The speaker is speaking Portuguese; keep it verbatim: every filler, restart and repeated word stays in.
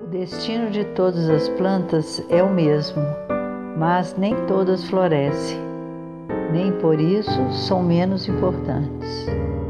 O destino de todas as plantas é o mesmo, mas nem todas florescem, nem por isso são menos importantes.